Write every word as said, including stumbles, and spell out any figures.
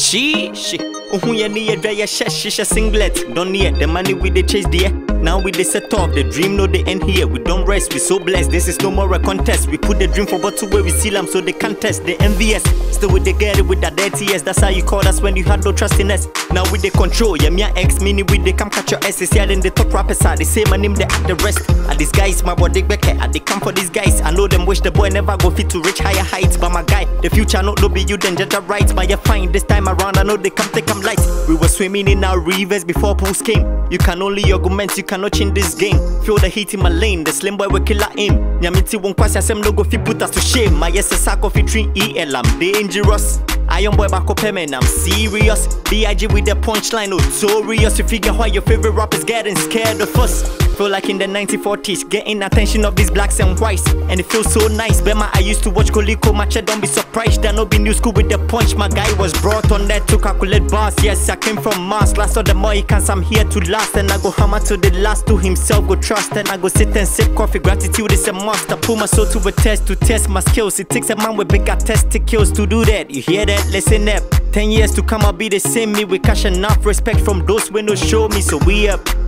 Sheesh. Oh, you need a dry shisha singlet. Don't need the money with the chase, dear. Now we they set off, the dream no they end here. We don't rest, we so blessed, this is no more a contest. We put the dream for bottle where we seal them so they can't test. They envious, still with the get it with that dirty yes. That's how you called us when you had no trust in us. Now with the control, yeah, me ex mini with the come catch your asses. Yeah, then the top rappers are the same my name they act the rest. And these guys, my body back at they come for these guys. I know them wish the boy never go fit to reach higher heights. But my guy, the future not no be you then just right. But you're fine this time around, I know they come take them light. We were swimming in our rivers before pools came. You can only argument, you cannot change this game. Feel the heat in my lane, the slim boy will kill her aim. Nyamiti won't pass some no go fi put us to shame. My yes a sack of tree E L, I'm dangerous. Iron boy back up and I'm serious. B I G with the punchline, notorious. You figure why your favorite rappers getting scared of us. Feel like in the nineteen forties, getting attention of these blacks and whites. And it feels so nice. Bema, I used to watch Koliko Macha, don't be surprised that no be new school with the punch. My guy was brought on that to calculate bars. Yes, I came from Mars. Last of the Mohicans, I'm here to last. And I go hammer to the last, to himself go trust. And I go sit and sip coffee, gratitude is a must. I put my soul to a test, to test my skills. It takes a man with bigger testicles to do that. You hear that? Listen up. Ten years to come, I'll be the same me with cash enough respect from those when no show me. So we up.